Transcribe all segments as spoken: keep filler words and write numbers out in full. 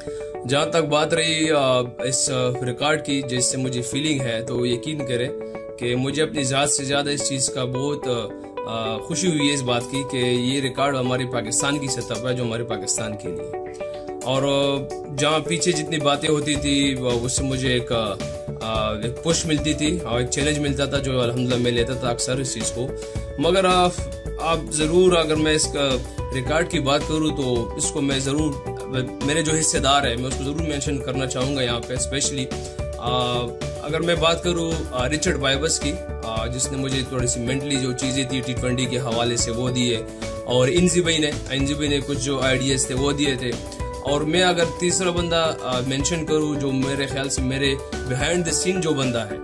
जहाँ तक बात रही इस रिकॉर्ड की जिससे मुझे फीलिंग है, तो यकीन करें कि मुझे अपनी ज़ात से ज़्यादा इस चीज़ का बहुत खुशी हुई है इस बात की कि ये रिकॉर्ड हमारी पाकिस्तान की सतह पर है, जो हमारे पाकिस्तान के लिए। और जहाँ पीछे जितनी बातें होती थी उससे मुझे एक, एक पुश मिलती थी और एक चैलेंज मिलता था, जो अल्हम्दुलिल्लाह मैं लेता था अक्सर इस चीज़ को। मगर आप, आप ज़रूर, अगर मैं इसका रिकॉर्ड की बात करूँ तो इसको मैं ज़रूर, मेरे जो हिस्सेदार है मैं उसको ज़रूर मेंशन करना चाहूँगा यहाँ पे स्पेशली। अगर मैं बात करूँ रिचर्ड बाइबस की, आ, जिसने मुझे थोड़ी सी मेंटली जो चीज़ें थी टी ट्वेंटी के हवाले से वो दिए, और इंजी भाई ने इंजी भाई ने कुछ जो आइडियाज़ थे वो दिए थे। और मैं अगर तीसरा बंदा मेंशन करूँ जो मेरे ख्याल से मेरे बिहाइंड द सीन जो बंदा है,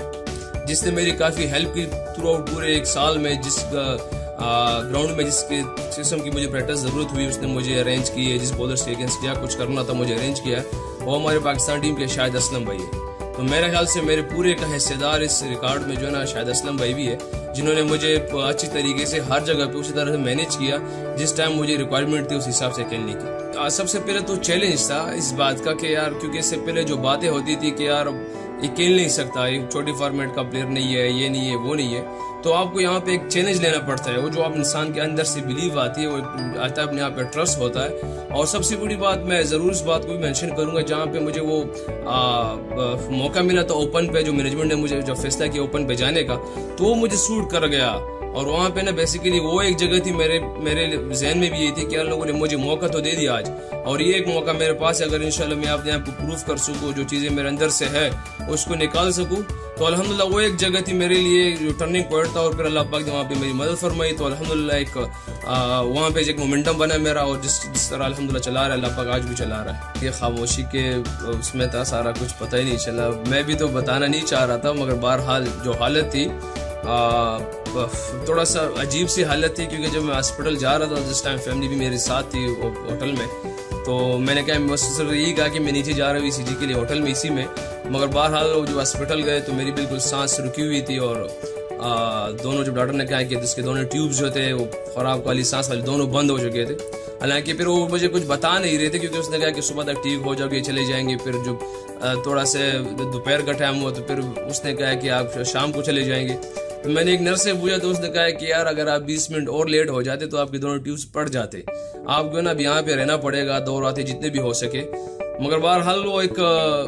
जिसने मेरी काफ़ी हेल्प की थ्रू आउट पूरे एक साल में, जिस ग्राउंड में जिसके किस्म की मुझे प्रैक्टिस ज़रूरत हुई उसने मुझे अरेंज की है, जिस बॉलर्स के अगेंस्ट क्या कुछ करना था मुझे अरेंज किया, वो हमारे पाकिस्तान टीम के शाहिद असलम भाई है। तो मेरे ख्याल से मेरे पूरे का हिस्सेदार इस रिकॉर्ड में जो है ना शाहिद असलम भाई भी है, जिन्होंने मुझे अच्छी तरीके से हर जगह पे उसी तरह से मैनेज किया जिस टाइम मुझे रिक्वायरमेंट थी उस हिसाब से खेलने की। सबसे पहले तो चैलेंज था इस बात का कि यार, क्योंकि इससे पहले जो बातें होती थी कि यार ये खेल नहीं सकता, ये छोटी फॉर्मेट का प्लेयर नहीं है, ये नहीं है, वो नहीं है, तो आपको यहाँ पे एक चैलेंज लेना पड़ता है। वो जो आप इंसान के अंदर से बिलीव आती है, वो आता है, अपने आप पे ट्रस्ट होता है। और सबसे बड़ी बात, मैं ज़रूर इस बात को भी मेंशन करूंगा, जहाँ पे मुझे वो आ, आ, मौका मिला था ओपन पे, जो मैनेजमेंट ने मुझे जो फैसला किया ओपन पे जाने का, तो वो मुझे सूट कर गया। और वहाँ पे ना बेसिकली वो एक जगह थी मेरे मेरे जहन में भी ये थी कि यार लोगों ने मुझे मौका तो दे दिया आज, और ये एक मौका मेरे पास है, अगर इंशाल्लाह मैं अपने आप को प्रूफ कर सकूँ, जो चीज़ें मेरे अंदर से है उसको निकाल सकूँ, तो अल्हम्दुलिल्लाह वो एक जगह थी मेरे लिए जो टर्निंग पॉइंट था। और फिर अल्लाह पाक ने वहाँ पे मेरी मदद फरमाई, तो अल्हम्दुलिल्लाह एक वहाँ पे एक मोमेंटम बना मेरा, और जिस जिस तरह अल्हम्दुलिल्लाह चला रहा है अल्लाह पाक आज भी चला रहा है। ये खामोशी के उसमें था सारा कुछ, पता ही नहीं चला। मैं भी तो बताना नहीं चाह रहा था, मगर बहरहाल जो हालत थी आ, थोड़ा सा अजीब सी हालत थी, क्योंकि जब मैं हॉस्पिटल जा रहा था जिस टाइम फैमिली भी मेरे साथ थी होटल में, तो मैंने कहा बस सिर्फ यही कहा कि मैं नीचे जा रहा हूँ ईसीजी के लिए होटल में इसी में। मगर बहरहाल जो हॉस्पिटल गए तो मेरी बिल्कुल सांस रुकी हुई थी, और आ, दोनों जब डॉक्टर ने कहा कि जिसके दोनों ट्यूब्स जो थे वो खराब वाली सांस वाली दोनों बंद हो चुके थे। हालांकि फिर वो मुझे कुछ बता नहीं रहे थे, क्योंकि उसने कहा कि सुबह तक ठीक हो जाओगे, चले जाएंगे। फिर जो थोड़ा से दोपहर का टाइम हुआ तो फिर उसने कहा कि आप शाम को चले जाएंगे। तो मैंने एक नर्स से पूछा तो उसने कहा कि यार अगर आप बीस मिनट और लेट हो जाते तो आपके दोनों ट्यूब्स पड़ जाते, आपको ना अब यहाँ पे रहना पड़ेगा दो रातें जितने भी हो सके। मगर बहरहाल वो एक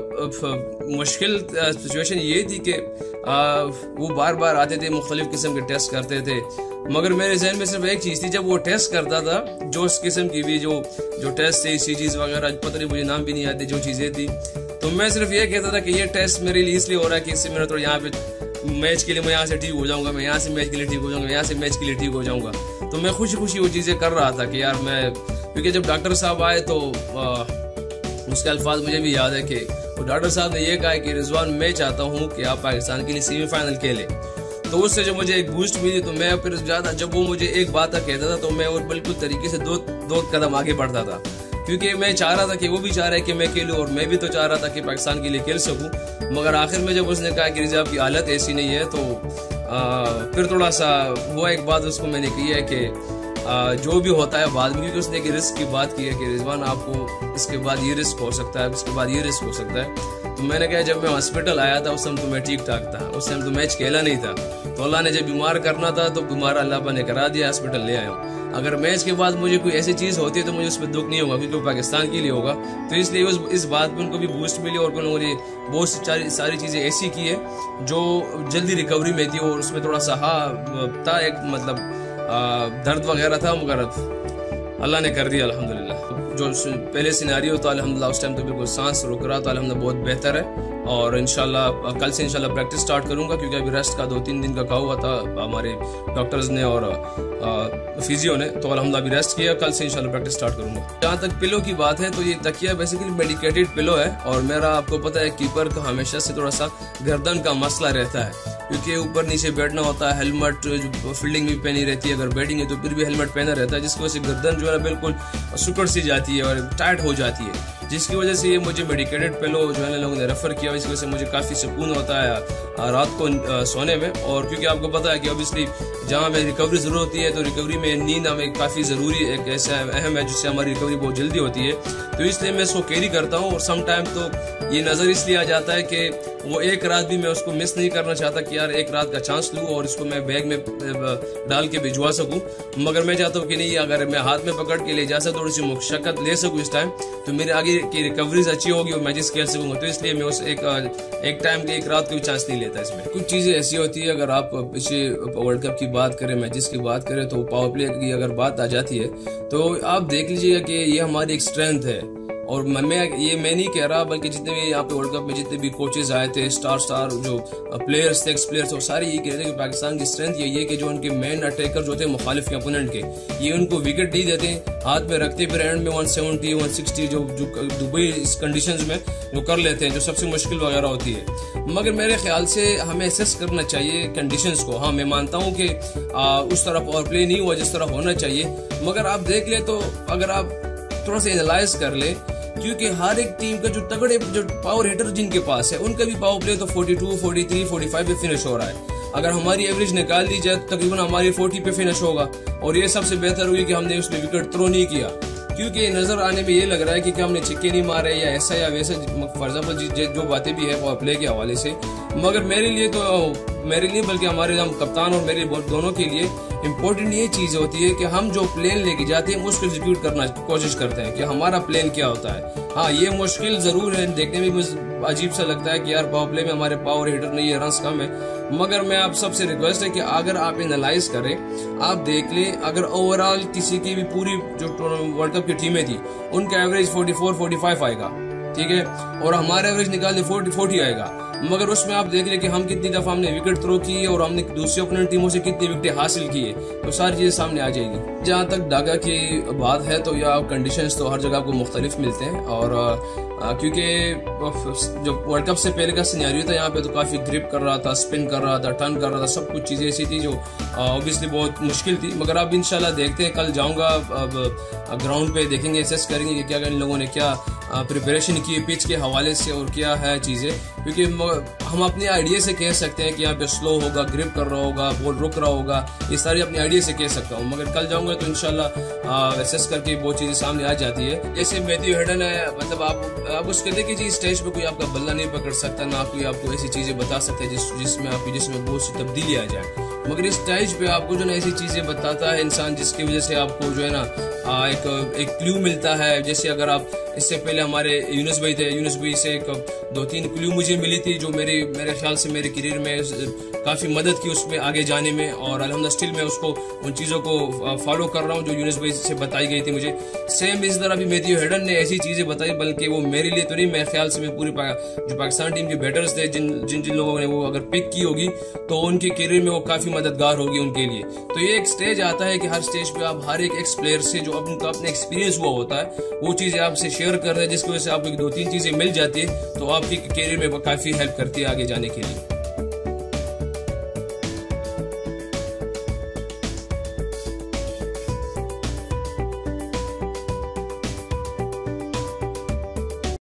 मुश्किल सिचुएशन ये थी कि वो बार बार आते थे, मुख्तलिफ किस्म के टेस्ट करते थे, मगर मेरे जहन में सिर्फ एक चीज़ थी, जब वो टेस्ट करता था जो उस किस्म की भी जो जो टेस्ट थे, सीजीज वगैरह, पता नहीं मुझे नाम भी नहीं आते, जो चीज़ें थी, तो मैं सिर्फ ये कहता था कि ये टेस्ट मेरे लिए इसलिए हो रहा है कि इससे मेरा थोड़ा यहाँ पे मैच के लिए मैं यहाँ से ठीक हो जाऊंगा, मैं यहाँ से मैच के लिए ठीक हो जाऊंगा, यहाँ से मैच के लिए ठीक हो जाऊंगा। तो मैं खुशी खुशी वो चीज़ें कर रहा था कि यार मैं, क्योंकि जब डॉक्टर साहब आए तो आ, उसके अल्फाज मुझे भी याद है कि वो डॉक्टर साहब ने ये कहा कि रिजवान मैं चाहता हूँ कि आप पाकिस्तान के लिए सेमीफाइनल खेलें। तो उससे जो मुझे एक बूस्ट मिली, तो मैं फिर ज़्यादा, जब वो मुझे एक बात कहता था तो मैं और बिल्कुल तरीके से दो दो कदम आगे बढ़ता था, क्योंकि मैं चाह रहा था कि वो भी चाह रहा है कि मैं खेलूं, और मैं भी तो चाह रहा था कि पाकिस्तान के लिए खेल सकूं। मगर आखिर में जब उसने कहा कि रिजा आपकी हालत ऐसी नहीं है, तो आ, फिर थोड़ा सा वो एक बात उसको मैंने की है कि आ, जो भी होता है बाद में, क्योंकि उसने एक रिस्क की बात की है कि रिजवान आपको इसके बाद ये रिस्क हो सकता है, इसके बाद ये रिस्क हो सकता है। तो मैंने कहा जब मैं हॉस्पिटल आया था उस टाइम तो मैं ठीक ठाक था, उस टाइम तो मैच खेला नहीं था, तो अल्लाह ने जब बीमार करना था तो बीमार अल्लाह ने करा दिया, हॉस्पिटल ले आया हूँ। अगर मैच के बाद मुझे कोई ऐसी चीज़ होती है तो मुझे उस पर दुख नहीं होगा, क्योंकि वो पाकिस्तान के लिए होगा। तो इसलिए उस इस बात पे उनको भी बूस्ट मिली, और उन्होंने बहुत सारी सारी चीज़ें ऐसी की है जो जल्दी रिकवरी में थी, और उसमें थोड़ा सा हाँ था, एक मतलब दर्द वगैरह था, मगर अल्लाह ने कर दिया अल्हम्दुलिल्लाह। जो पहले सिनेरियो था अल्हम्दुलिल्लाह उस टाइम तो बिल्कुल सांस रुक रहा था, अल्हम्दुलिल्लाह बहुत बेहतर है। और इंशाल्लाह कल से इंशाल्लाह प्रैक्टिस स्टार्ट करूंगा, क्योंकि अभी रेस्ट का दो तीन दिन का कहा हुआ था हमारे डॉक्टर्स ने और फिजियो ने, तो अल्हम्दुलिल्लाह अभी रेस्ट किया, कल से इंशाल्लाह प्रैक्टिस स्टार्ट करूंगा। जहाँ तक पिलो की बात है तो ये तकिया बेसिकली मेडिकेटेड पिलो है, और मेरा आपको पता है कीपर का हमेशा से थोड़ा सा गर्दन का मसला रहता है, क्योंकि ऊपर नीचे बैठना होता है, हेलमेट फील्डिंग भी पहनी रहती है, अगर बैटिंग है तो फिर भी हेलमेट पहना रहता है, जिसकी वजह से गर्दन जो है बिल्कुल सुकड़ सी जाती है और टाइट हो जाती है। जिसकी वजह से ये मुझे मेडिकेटेड पिलो जो है लोगों ने रेफर किया, इसकी वजह से मुझे काफ़ी सुकून होता है रात को सोने में। और क्योंकि आपको पता है कि ऑब्वियसली जहाँ हमें रिकवरी ज़रूर होती है तो रिकवरी में नींद हमें काफ़ी ज़रूरी एक ऐसा अहम है जिससे हमारी रिकवरी बहुत जल्दी होती है। तो इसलिए मैं इसको कैरी करता हूँ। और सम टाइम तो ये नज़र इसलिए आ जाता है कि वो एक रात भी मैं उसको मिस नहीं करना चाहता कि यार एक रात का चांस लूँ और इसको मैं बैग में डाल के भिजवा सकूँ, मगर मैं चाहता हूँ कि नहीं, अगर मैं हाथ में पकड़ के ले जा सकता, थोड़ी सी मुशक्कत ले सकूँ इस टाइम, तो मेरे आगे की रिकवरीज अच्छी होगी और मैचेस खेल सकूँगा। तो इसलिए मैं उस एक एक टाइम के एक रात को भी चांस नहीं लेता इसमें। कुछ चीज़ें ऐसी होती है, अगर आप पिछले वर्ल्ड कप की बात करें, मैचेस की बात करें, तो पावर प्ले की अगर बात आ जाती है तो आप देख लीजिएगा कि ये हमारी एक स्ट्रेंथ है। और मैं ये मैं नहीं कह रहा, बल्कि जितने भी यहाँ पे वर्ल्ड कप में जितने भी कोचेज आए थे, स्टार स्टार जो प्लेयर्स थे, एक्स प्लेयर्स, वो सारे ये कह रहे थे कि पाकिस्तान की स्ट्रेंथ यही है कि जो उनके मेन अटैकर जो थे मुखालिफ के अपोनेंट के, ये उनको विकेट नहीं देते, हाथ में रखते फिर एंड में वन सेवेंटी वन सिक्सटी जो जो दुबई इस कंडीशंस में जो कर लेते हैं, जो सबसे मुश्किल वगैरह होती है। मगर मेरे ख्याल से हमें एसेस करना चाहिए कंडीशंस को। हाँ, मैं मानता हूँ कि उस तरह पावर प्ले नहीं हुआ जिस तरह होना चाहिए, मगर आप देख ले तो अगर आप थोड़ा सा एनालाइज कर ले, क्योंकि हर एक टीम का जो तगड़े जो पावर हिटर जिनके पास है उनका भी पावर प्ले तो बयालीस, तैंतालीस, पैंतालीस पे फिनिश हो रहा है। अगर हमारी एवरेज निकाल दी जाए तो तकरीबन हमारी चालीस पे फिनिश होगा। और ये सबसे बेहतर हुई कि हमने उसमें विकेट थ्रो नहीं किया, क्योंकि नजर आने में ये लग रहा है कि क्या हमने छिक्के नहीं मारे या ऐसा या वैसा, फॉर एग्जाम्पल जो बातें भी है पावर प्ले के हवाले से। मगर मेरे लिए तो मेरे लिए बल्कि हमारे हम कप्तान और मेरे दोनों के लिए इम्पोर्टेंट ये चीज होती है कि हम जो प्लेन लेके जाते हैं उसको एग्जीक्यूट करना कोशिश करते हैं कि हमारा प्लेन क्या होता है। हाँ, ये मुश्किल जरूर है, देखने में मुझे अजीब सा लगता है कि यार पावर प्ले में हमारे पावर हिटर नहीं है, रन्स कम है, मगर मैं आप सबसे रिक्वेस्ट है कि अगर आप एनालाइज करें, आप देख लें, अगर ओवरऑल किसी की भी पूरी जो वर्ल्ड कप की टीमें थी उनका एवरेज चौवालीस, पैंतालीस आएगा, ठीक है, और हमारा एवरेज निकाल दे चालीस, चालीस आएगा, मगर उसमें आप देख ले कि हम कितनी दफा हमने विकेट थ्रो की है और हमने दूसरी ओपोनेंट टीमों से कितनी विकेटें हासिल की है, तो सारी चीजें सामने आ जाएगी। जहाँ तक ढाका की बात है तो या कंडीशंस तो हर जगह आपको मुख्तलिफ मिलते हैं, और आ, क्योंकि जो वर्ल्ड कप से पहले का सिनेरियो था यहाँ पे तो काफी ग्रिप कर रहा था, स्पिन कर रहा था, टर्न कर रहा था, सब कुछ चीजें ऐसी थी जो ऑब्वियसली बहुत मुश्किल थी। मगर अब इंशाल्लाह देखते हैं, कल जाऊंगा ग्राउंड पे, देखेंगे, एसेस करेंगे कि क्या इन लोगों ने क्या प्रिपरेशन की है पिच के हवाले से और क्या है चीजें, क्योंकि हम अपने आइडिया से कह सकते हैं कि यहाँ पे स्लो होगा, ग्रिप कर रहा होगा, बॉल रुक रहा होगा, ये सारी अपने आइडिया से कह सकता हूँ। मगर कल जाऊंगा तो इंशाल्लाह एसेस करके बहुत चीजें सामने आ जाती है। जैसे मैथ्यू हेडन है, मतलब आप आप उसके देखिए जी, स्टेज पे कोई आपका बल्ला नहीं पकड़ सकता, ना कोई आपको ऐसी चीजें बता सकता है जिस जिसमें आपकी जिसमें बहुत सी तब्दीली आ जाए। मगर इस स्टेज पे आपको जो ना ऐसी चीजें बताता है इंसान जिसकी वजह से आपको जो है ना एक एक क्लू मिलता है। जैसे अगर आप इससे पहले हमारे यूनुस भाई थे, यूनुस भाई से एक दो तीन क्लू मुझे मिली थी जो मेरे मेरे ख्याल से मेरे करियर में काफी मदद की उसमें आगे जाने में, और अल्हम्दुलिल्लाह स्टिल मैं उसको उन चीजों को फॉलो कर रहा हूँ जो यूनुस भाई से बताई गई थी मुझे। सेम इस तरह भी मैथ्यू हेडन ने ऐसी चीजें बताई, बल्कि वो मेरे लिए तो नहीं, मेरे ख्याल से मैं पूरी पा, जो पाकिस्तान टीम के बैटर्स थे, जिन जिन जिन लोगों ने वो अगर पिक की होगी तो उनके करियर में वो काफी मददगार होगी उनके लिए। तो ये एक स्टेज आता है कि हर स्टेज पे आप हर एक एक्स प्लेयर से जो उनका अपने एक्सपीरियंस हुआ होता है वो चीजें आपसे शेयर कर रहे हैं, जिसकी वजह से आपको दो तीन चीजें मिल जाती है तो आपकी करियर में वो काफी हेल्प करती है आगे जाने के लिए।